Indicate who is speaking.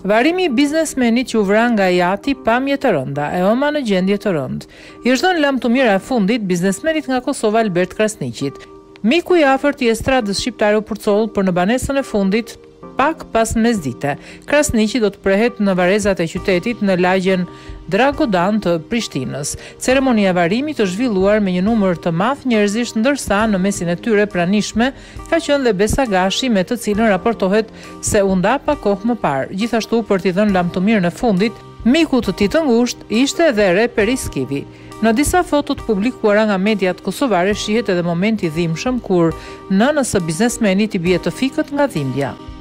Speaker 1: Varrimi i biznesmenit që u vra nga jati pamje të rënda, e oma në gjendje të rëndë. I është dhënë lëmë të mira e fundit biznesmenit nga Kosova Albert Krasniqit. Miku i afërt i estradës shqiptare u përcoll për në banesën e fundit pak pas mesdite. Krasniqi do të prehet në varrezat e qytetit në lagjen Dragodan të Prishtinës. Ceremonia e varrimit është zhvilluar me një numër të madh njerëzish, ndërsa në mesin e tyre pranishme ka qenë dhe Besagashi, me të cilën raportohet se u nda pa kohë më parë. Gjithashtu, për t'i dhënë lamtumirën e fundit, miku të tij të ngushtë ishte edhe Reperi Skivi. Në disa foto të publikuara nga mediat kosovare shihet edhe momenti dhimbshëm kur nënës së biznesmenit i bie të fikët nga dhimbja.